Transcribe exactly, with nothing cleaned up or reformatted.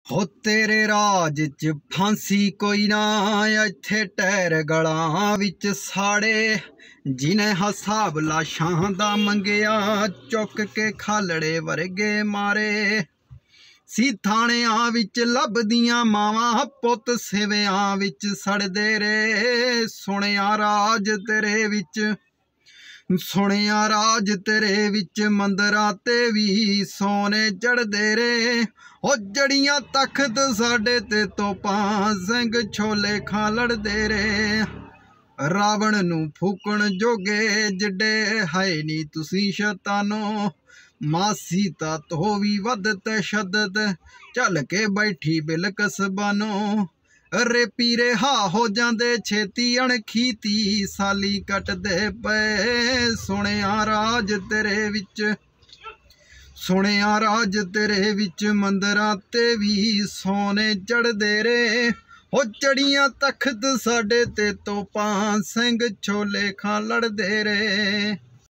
हो तेरे राज च फांसी कोई ना, इत्थे टैर गलां विच साड़े। जिन्हें हिसाब लाशां दा मंगिया, चुक के खालड़े वर्गे मारे। सी थाणियां विच लभदियां मावां, पुत सिवियां विच सड़दे रे। सुनिया राज तेरे विच सुनिया राज तेरे विच मंदरां ते भी सोने चढ़दे रे। ओ जड़ियां तख्त साडे ते तोपां, सिंह छोले खां लड़दे रे। रावण नूं फूकण जोगे जिड्डे है नी तुसीं शैतानो। मां सीता तो भी वध तशद्दद, चल के बैठी बिलकस बानो। रे पीरे हा हो जांदे छेती, अणखीती साली कटदे पे। सुनिया राज तेरे विच सुनिया राज तेरे विच मंदरां ते भी सोने चढ़दे रे। हो चढ़ियां तख्त साडे ते तोपां, सिंह छोले खां लड़दे रे।